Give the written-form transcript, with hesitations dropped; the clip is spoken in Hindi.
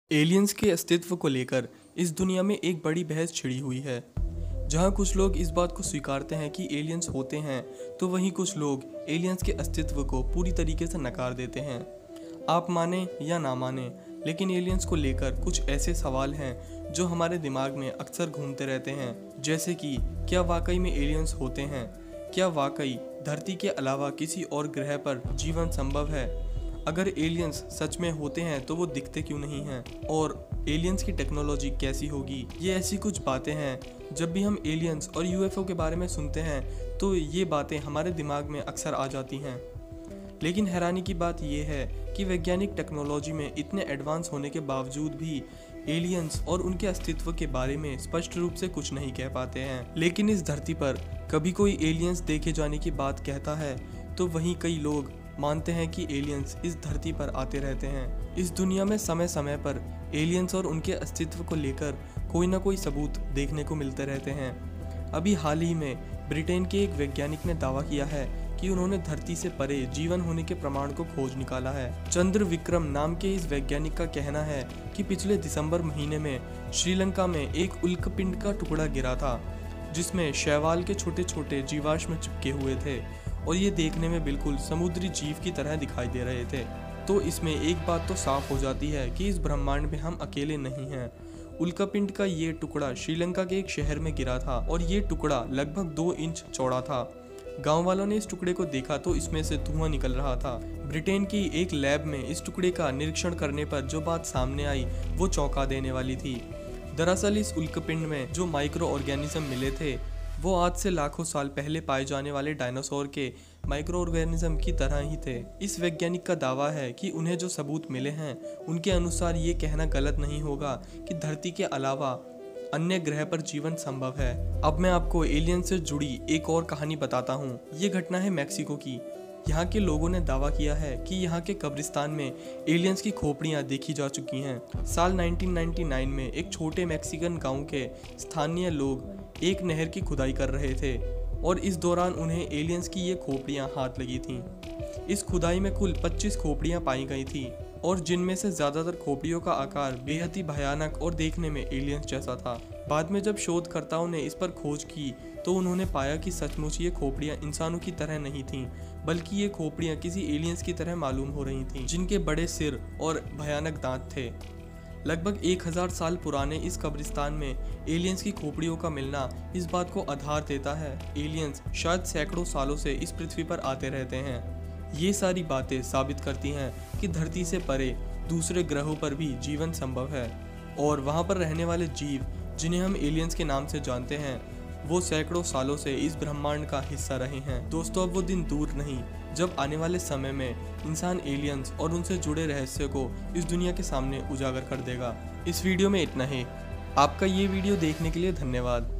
एलियंस के अस्तित्व को लेकर इस दुनिया में एक बड़ी बहस छिड़ी हुई है। जहां कुछ लोग इस बात को स्वीकारते हैं कि एलियंस होते हैं, तो वहीं कुछ लोग एलियंस के अस्तित्व को पूरी तरीके से नकार देते हैं। आप माने या ना माने, लेकिन एलियंस को लेकर कुछ ऐसे सवाल हैं जो हमारे दिमाग में अक्सर घूमते रहते हैं। जैसे कि क्या वाकई में एलियंस होते हैं? क्या वाकई धरती के अलावा किसी और ग्रह पर जीवन संभव है? अगर एलियंस सच में होते हैं तो वो दिखते क्यों नहीं हैं? और एलियंस की टेक्नोलॉजी कैसी होगी? ये ऐसी कुछ बातें हैं। जब भी हम एलियंस और यूएफओ के बारे में सुनते हैं तो ये बातें हमारे दिमाग में अक्सर आ जाती हैं। लेकिन हैरानी की बात यह है कि वैज्ञानिक टेक्नोलॉजी में इतने एडवांस होने के बावजूद भी एलियंस और उनके अस्तित्व के बारे में स्पष्ट रूप से कुछ नहीं कह पाते हैं। लेकिन इस धरती पर कभी कोई एलियंस देखे जाने की बात कहता है तो वहीं कई लोग मानते हैं कि एलियंस इस धरती पर आते रहते हैं। इस दुनिया में समय समय पर एलियंस और उनके अस्तित्व को लेकर कोई ना कोई सबूत देखने को मिलते रहते हैं। अभी हाल ही में ब्रिटेन के एक वैज्ञानिक ने दावा किया है कि उन्होंने धरती से परे जीवन होने के प्रमाण को खोज निकाला है। चंद्र विक्रम नाम के इस वैज्ञानिक का कहना है कि पिछले दिसंबर महीने में श्रीलंका में एक उल्कापिंड का टुकड़ा गिरा था, जिसमें शैवाल के छोटे छोटे जीवाश्म चिपके हुए थे और ये देखने में बिल्कुल समुद्री जीव की तरह दिखाई दे रहे थे। तो इसमें एक बात तो साफ हो जाती है कि इस ब्रह्मांड में हम अकेले नहीं हैं। उल्कापिंड का ये टुकड़ा श्रीलंका के एक शहर में गिरा था और ये टुकड़ा लगभग 2 इंच चौड़ा था। गांव वालों ने इस टुकड़े को देखा तो इसमें से धुआं निकल रहा था। ब्रिटेन की एक लैब में इस टुकड़े का निरीक्षण करने पर जो बात सामने आई वो चौंका देने वाली थी। दरअसल इस उल्कापिंड में जो माइक्रो ऑर्गेनिज्म मिले थे वो आज से लाखों साल पहले पाए जाने वाले डायनासोर के माइक्रो ऑर्गेनिज्म की तरह ही थे। इस वैज्ञानिक का दावा है कि उन्हें जो सबूत मिले हैं उनके अनुसार ये कहना गलत नहीं होगा कि धरती के अलावा अन्य ग्रह पर जीवन संभव है। अब मैं आपको एलियन से जुड़ी एक और कहानी बताता हूँ। ये घटना है मैक्सिको की। यहाँ के लोगों ने दावा किया है कि यहाँ के कब्रिस्तान में एलियंस की खोपड़ियाँ देखी जा चुकी हैं। साल 1999 में एक छोटे मैक्सिकन गांव के स्थानीय लोग एक नहर की खुदाई कर रहे थे और इस दौरान उन्हें एलियंस की ये खोपड़ियाँ हाथ लगी थीं। इस खुदाई में कुल 25 खोपड़ियाँ पाई गई थी और जिनमें से ज़्यादातर खोपड़ियों का आकार बेहद ही भयानक और देखने में एलियंस जैसा था। बाद में जब शोधकर्ताओं ने इस पर खोज की तो उन्होंने पाया कि सचमुच ये खोपड़ियाँ इंसानों की तरह नहीं थीं, बल्कि ये खोपड़ियाँ किसी एलियंस की तरह मालूम हो रही थीं, जिनके बड़े सिर और भयानक दांत थे। लगभग 1000 साल पुराने इस कब्रिस्तान में एलियंस की खोपड़ियों का मिलना इस बात को आधार देता है एलियंस शायद सैकड़ों सालों से इस पृथ्वी पर आते रहते हैं। ये सारी बातें साबित करती हैं कि धरती से परे दूसरे ग्रहों पर भी जीवन संभव है और वहाँ पर रहने वाले जीव जिन्हें हम एलियंस के नाम से जानते हैं वो सैकड़ों सालों से इस ब्रह्मांड का हिस्सा रहे हैं। दोस्तों, अब वो दिन दूर नहीं जब आने वाले समय में इंसान एलियंस और उनसे जुड़े रहस्य को इस दुनिया के सामने उजागर कर देगा। इस वीडियो में इतना ही। आपका ये वीडियो देखने के लिए धन्यवाद।